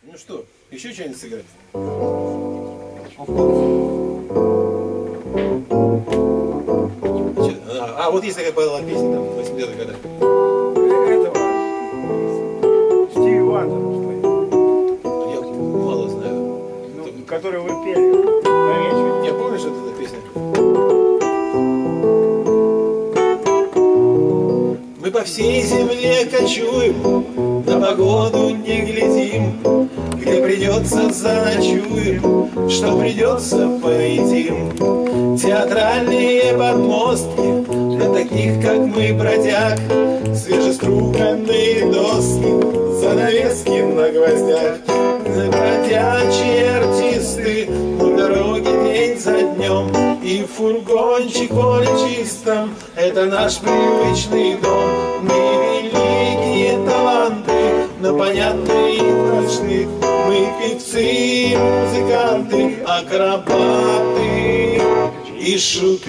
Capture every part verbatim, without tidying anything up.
Ну что, еще что-нибудь сыграть? А, а вот есть такая была песня, там, в восьмидесятых годах. Этого. Стиви Вандера, что Я мало знаю. ну, который вы пели. На Я помню, что это за песня? Мы по всей земле кочуем, на погоду не глядим, где придется заночуем, что придется поедим. Театральные подмостки для таких, как мы, бродяг, свежеструганные доски, занавески на гвоздях. Бродячие артисты по дороге день за днем, и фургончик в поле чистом — это наш привычный дом. Мы великие таланты, но понятные и страшны. Мы певцы и музыканты, акробаты и шуты.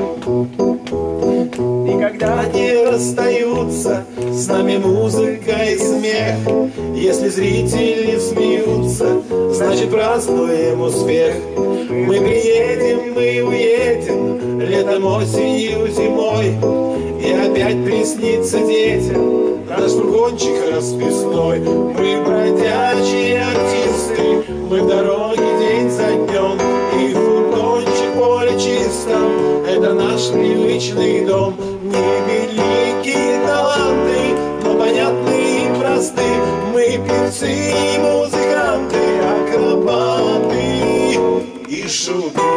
Никогда не расстаются с нами музыка и смех. Если зрители смеются, значит празднуем успех. Мы приедем, мы уедем, летом, осенью, зимой, и опять приснится детям наш фургончик расписной. Мы бродячие артисты, мы в дороге день за днем, и фургончик в поле чистом — это наш привычный дом. Мы великие таланты, но понятные и просты. Мы певцы и музыканты, акробаты и шуты.